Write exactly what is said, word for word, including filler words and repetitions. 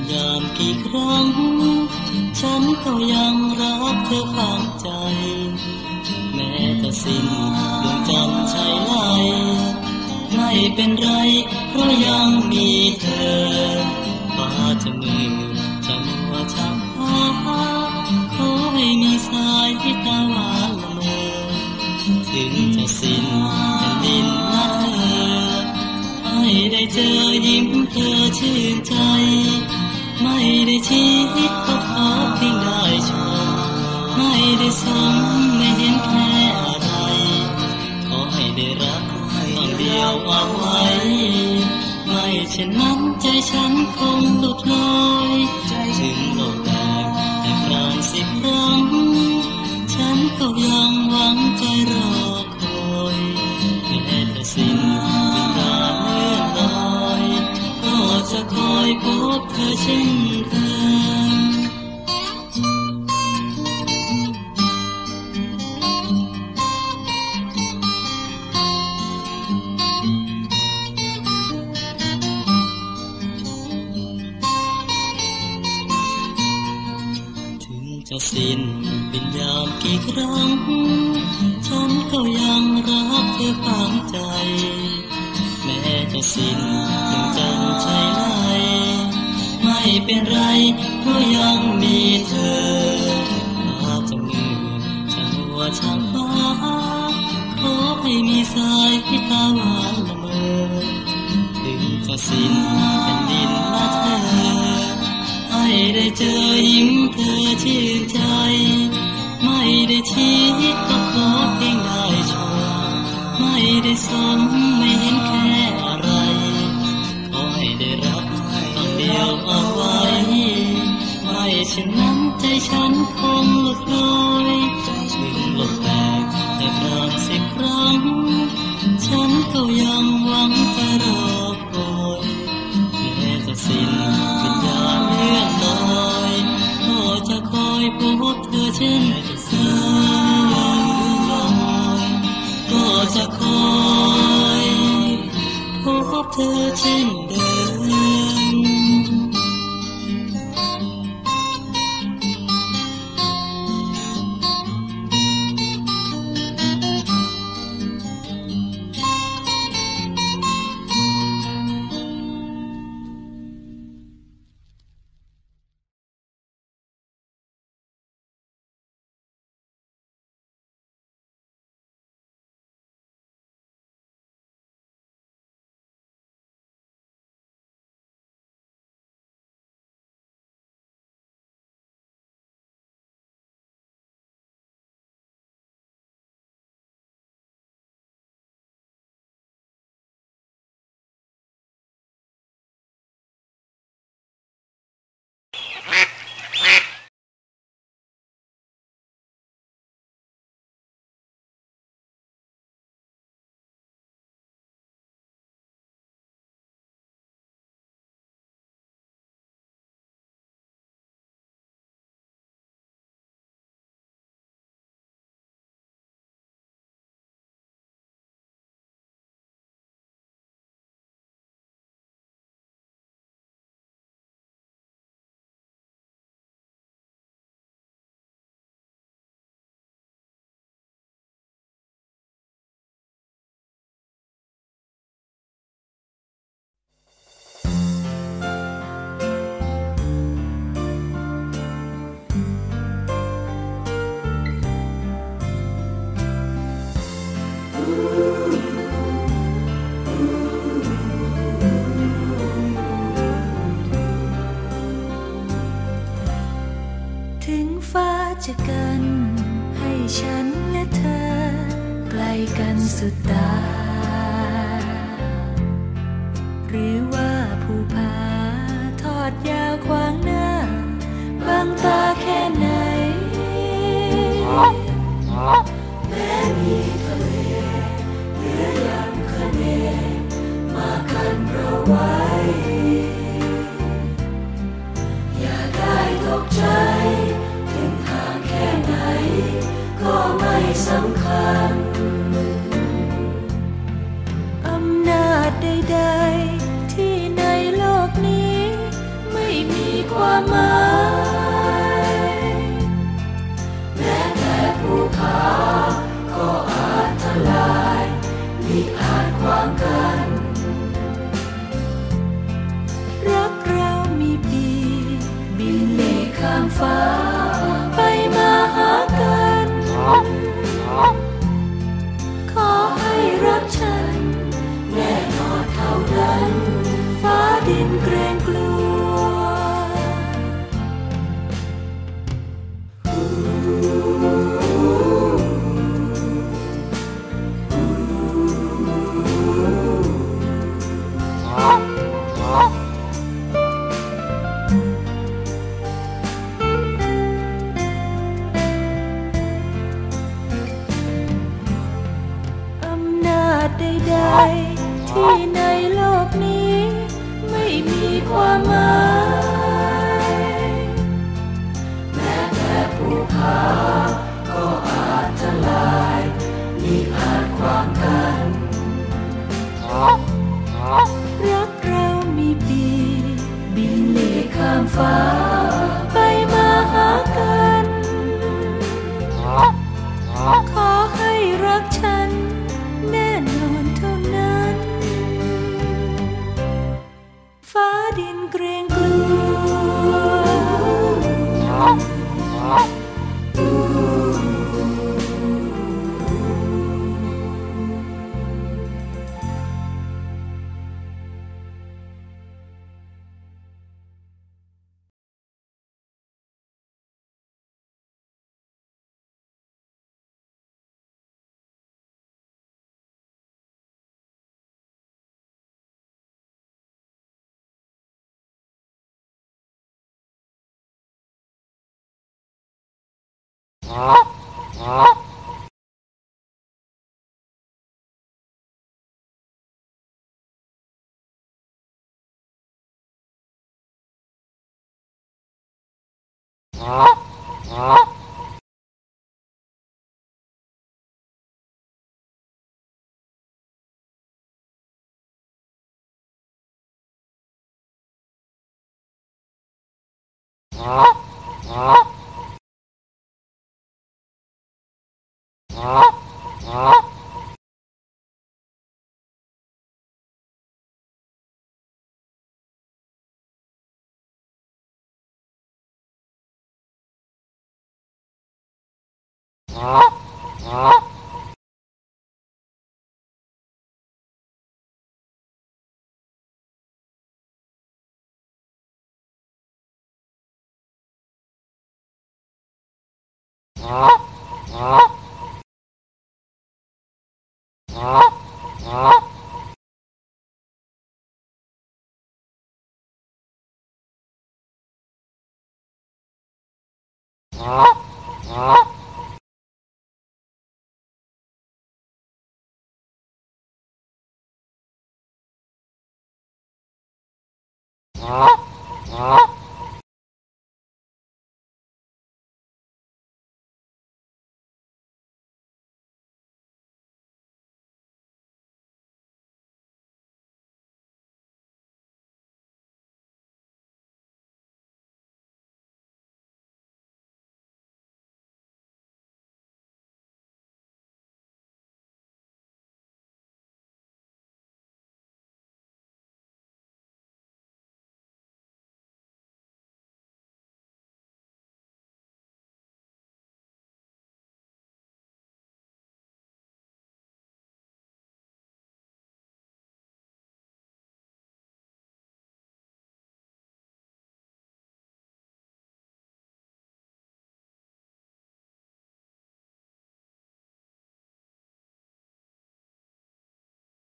ยามกี่ครั้งฉันก็ยังรักเธอข้างใจแม้แต่สิ้นดวงจันทร์ใช่ไหมไม่เป็นไรเพราะยังมีเธอฟ้าจะมือจะมัวชักหาขอให้มีสายที่ตาหวานละเมอถึงจะสิ้นแผ่นดินนะเธอให้ได้เจอยิ้มเธอชื่นใจไม่ได้ชีวิตก็ขอเพียงได้ชมไม่ได้สมไม่เห็นแค่อะไรขอให้ได้รักต้องเดียวเอาไว้ไม่เช่นนั้นใจฉันคงหลุดลอยถึงโลกแตกแต่ครานสิบครั้งฉันก็ยังหวังใจรอคอยแม้แต่สิ้นวิญญาณเลื่อนลอยก็จะคอยพบเธอเช่นเคยจะสิ้นเป็นยามกี่ครั้งฉันก็ยังรักเธอฝังใจแม้จะสิ้นดวงจันทร์ใช่ไหมไม่เป็นไรเพราะยังมีเธอฟ้าจะมือจะมัวช่างฟ้าขอให้มีสายที่ตาหวานละเมอถึงจะสิ้นแผ่นดินนะเธอให้ได้เจอยิ้มเธอชื่นใจไม่ได้ชีวิตก็ขอเพียงได้ชมไม่ได้สมไม่เห็นแค่อะไรขอให้ได้รับต้องเดียวเอาไว้ไม่เช่นนั้นใจฉันคงหลุดลอยถึงโลกแตกแต่ครานสิบครั้งฉันก็ยังหวังจะรอคอยแม้จะสิ้นวิญญาณเลื่อนลอยก็จะคอยพบเธอเช่นเคยก็จะคอยพบเธอเช่นเดิมจะกันให้ฉันและเธอใกล้กันสุดตาหรือว่าภูผาทอดยาวขวางหน้าบังตาแค่ไหนแม้มีทะเลเหลือยามคะเนมากันเราไว้อย่าได้ตกใจก็ไม่สำคัญอำนาจใดๆที่ในโลกนี้ไม่มีความหมายแม้แต่ภูเขาก็อาจทลายมิอาจขวางกันรักเรามีปีกบินหลีกข้ามฟ้าไปมาหากันขอให้รักฉันแน่นอนเท่านั้นฟ้าดินเกรงกลัวใดๆที่ในโลกนี้ไม่มีความหมายแม้แต่ภูเขาก็อาจทลายมิอาจขวางกันรักเรามีปีกบินหลีกข้ามฟ้าไปมาหากันขอให้รักฉันแน่นอนเท่านั้นฟ้าดินเกรงกลั